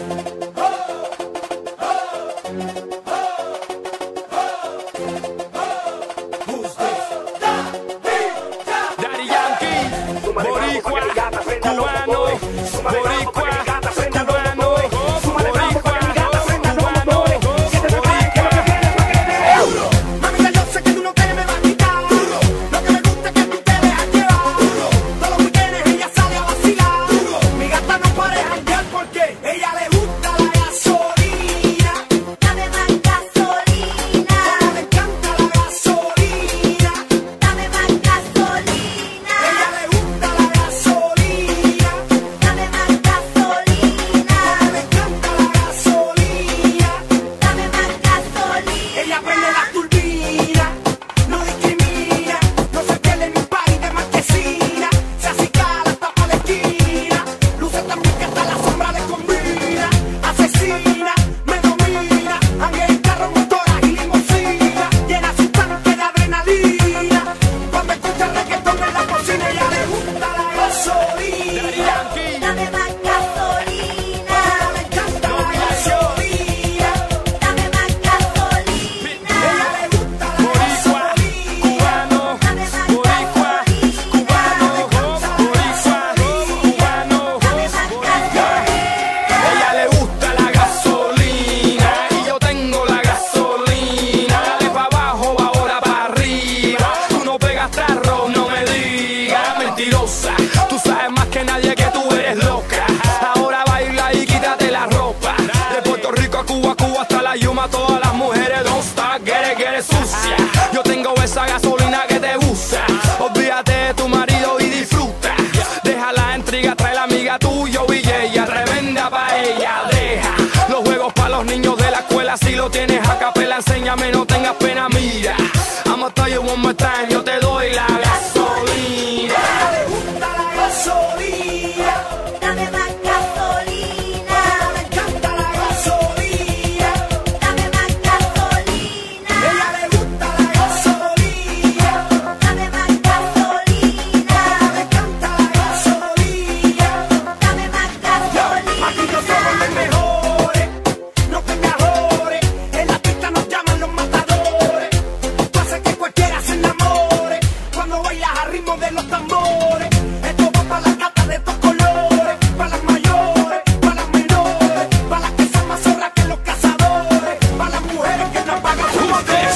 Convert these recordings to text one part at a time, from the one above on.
Tú sabes más que nadie que tú eres loca. Ahora baila y quítate la ropa. De Puerto Rico a Cuba, Cuba hasta la Yuma, todas las mujeres don't stop, get it sucia. Yo tengo esa gasolina que te gusta. Olvídate de tu marido y disfruta. Deja la intriga, trae la amiga tuya y ella, tremenda paella. Deja los juegos para los niños de la escuela. Si lo tienes a capela, enséñame, no tengas pena, mira. I'ma tell you one more time, yo te doy la gasolina. Le gusta la gasolina, Dame más gasolina, le encanta la gasolina. dame más gasolina, Ella le gusta la gasolina, dame más gasolina, le encanta la gasolina. dame más gasolina. Aquí no somos los mejores, no te me ajores. En la pista nos llaman los matadores. Tú haces que cualquiera se enamore cuando bailas al ritmo de los tambores. Esto va para las gatas de estos colores, para las mayores, para las menores, para las que son más zorras que los cazadores, para las mujeres que no pagan su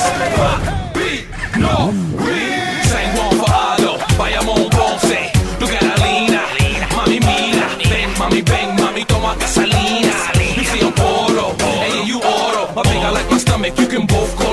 No, San Juan Fajardo, Bayamón, Ponce, Luca, mami mira, ven, mami toma gasolina. You see I'm poro, and you oro, my big I like my stomach, you can both go.